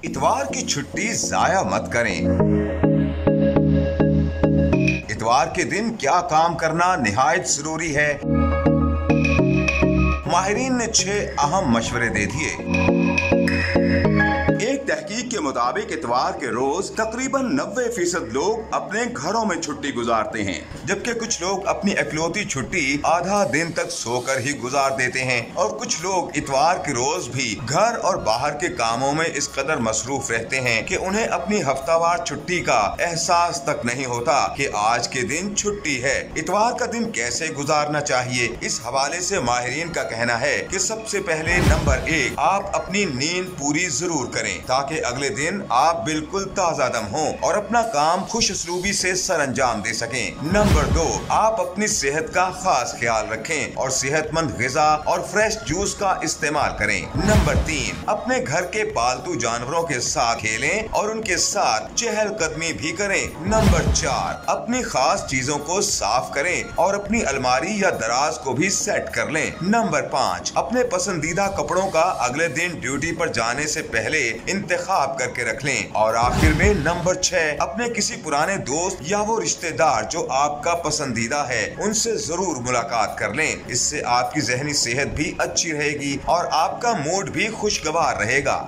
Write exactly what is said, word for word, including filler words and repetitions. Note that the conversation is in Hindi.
इतवार की छुट्टी जाया मत करें। इतवार के दिन क्या काम करना निहायत जरूरी है। माहिरीन ने छह अहम मशवरे दे दिए। एक तहकीक के मुताबिक इतवार के रोज तकरीबन नब्बे फीसद लोग अपने घरों में छुट्टी गुजारते हैं, जबकि कुछ लोग अपनी इकलौती छुट्टी आधा दिन तक सोकर ही गुजार देते हैं और कुछ लोग इतवार के रोज भी घर और बाहर के कामों में इस कदर मसरूफ रहते हैं कि उन्हें अपनी हफ्तावार छुट्टी का एहसास तक नहीं होता कि आज के दिन छुट्टी है। इतवार का दिन कैसे गुजारना चाहिए, इस हवाले से माहिरीन का कहना है कि सबसे पहले नंबर एक, आप अपनी नींद पूरी जरूर करें ताकि अगले दिन आप बिल्कुल ताजा दम हो और अपना काम खुश उसलूबी से सर अंजाम दे सकें। नंबर दो, आप अपनी सेहत का खास ख्याल रखें और सेहतमंद ग़िज़ा और फ्रेश जूस का इस्तेमाल करें। नंबर तीन, अपने घर के पालतू जानवरों के साथ खेलें और उनके साथ चहलकदमी भी करें। नंबर चार, अपनी खास चीजों को साफ करें और अपनी अलमारी या दराज को भी सेट कर लें। नंबर पाँच, अपने पसंदीदा कपड़ों का अगले दिन ड्यूटी पर जाने से पहले इंतखाब करके रख लें। और आखिर में नंबर छह, अपने किसी पुराने दोस्त या वो रिश्तेदार जो आपका पसंदीदा है उनसे जरूर मुलाकात कर लें। इससे आपकी जहनी सेहत भी अच्छी रहेगी और आपका मूड भी खुशगवार रहेगा।